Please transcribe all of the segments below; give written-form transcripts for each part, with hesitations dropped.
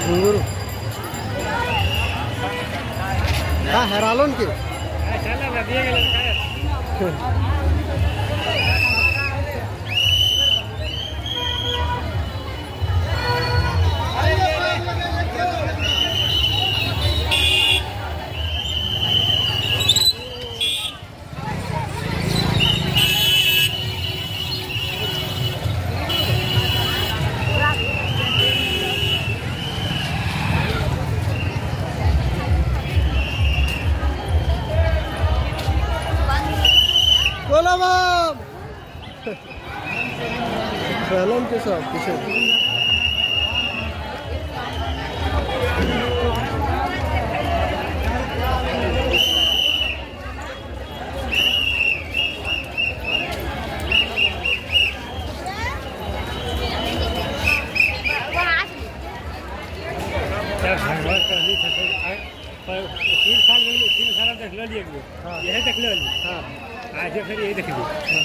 घुंगरू हाँ हेरालोन के हेरालोन के साथ पीछे तीन साल देख लो यही देख लो हाँ आज फिर यही देख लो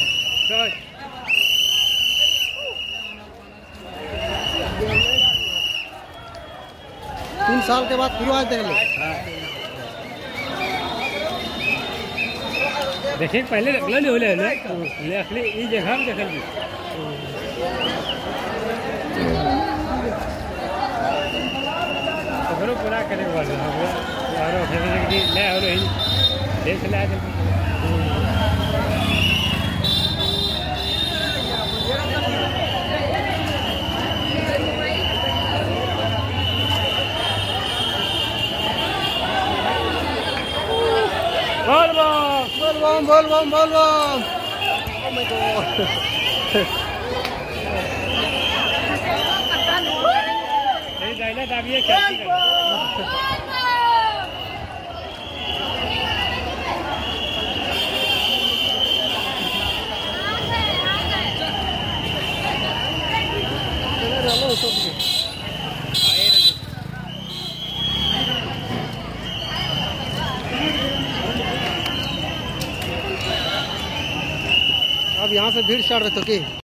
3 साल के बाद फिर आज देख लो। देखिए पहले देख लो नहीं ले ये जगह हम देख ली तो पूरा करने वाले और ले हो रही देख ले बोल बम oh my god ये डायलॉग दाबिए कैसी कर अब यहाँ से भीड़ स्टार्ट रहता कि